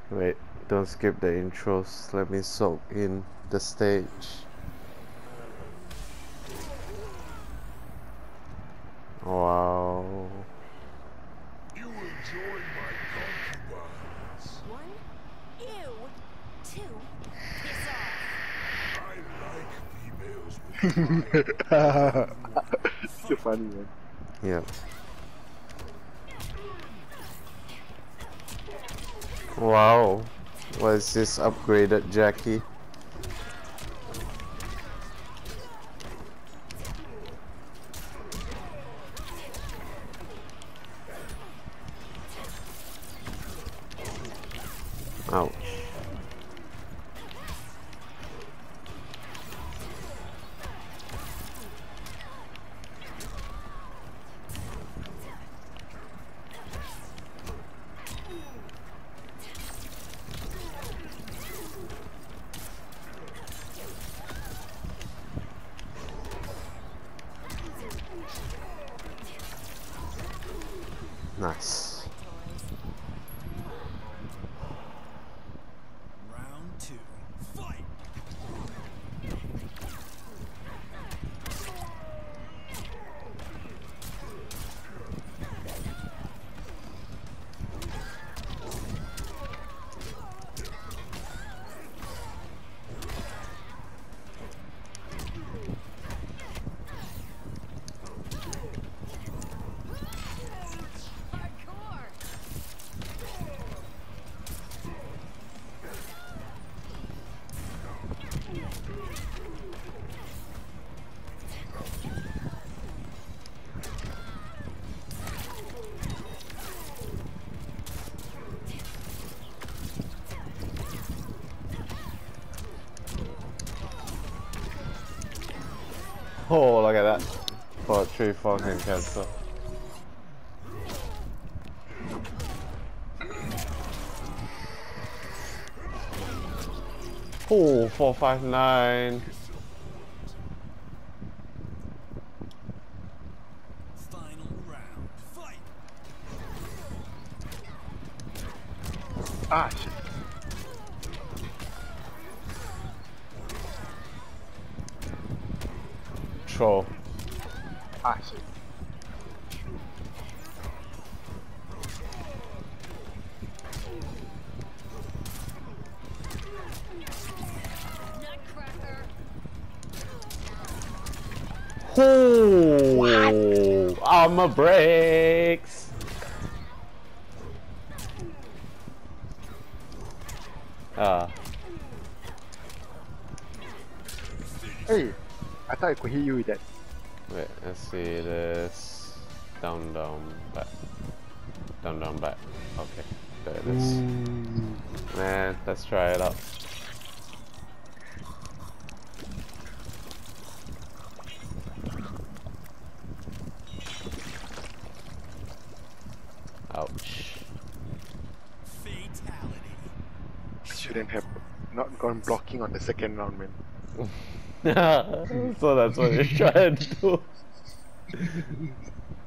Wait, don't skip the intros. Let me soak in the stage. Wow. You will join my concubines. 1, ew. 2, piss off. I like females with So funny, man. Yep. Wow. What is this upgraded Jackie? Ouch. Nice. round 2. Fight! Hardcore. Oh, look at that. 4-3-4 can cancel. Oh, 4-5-9. Final round. Fight! Ah, shit. Troll. Ah, shit. Nutcracker. Oh, armor breaks. Ah, Hey, I thought I could hit you with that. wait, let's see this. Down, down, back. Down, down, back. Okay, there it is. Man, let's try it out. Ouch. Fatality. Shouldn't have not gone blocking on the second round, man. So that's what you're trying to do.